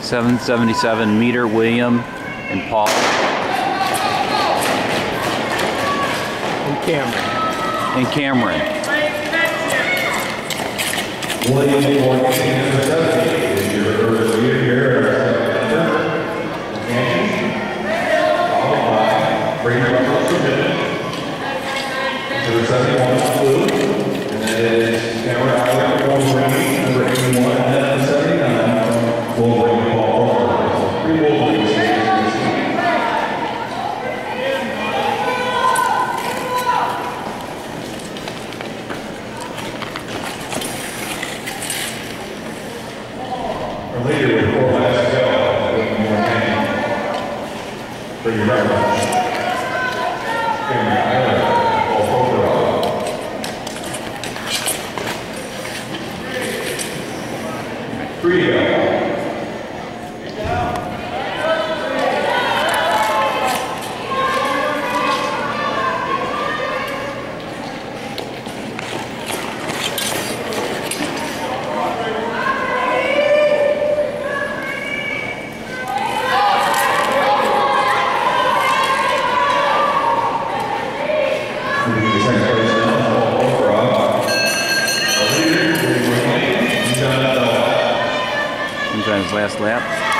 777 Meter, William and Paul. And Cameron. William is your first year here at followed by Brady Russell submitted. Number 71 is blue. And that is Cameron Island, Wolverine, number 81, and then 79, Wolverine Paul. Three Wolverines. Our leader with 4 laps to go, with more time for your reference. Cameron Island, Paul overall. 3 to go. Sometimes last lap.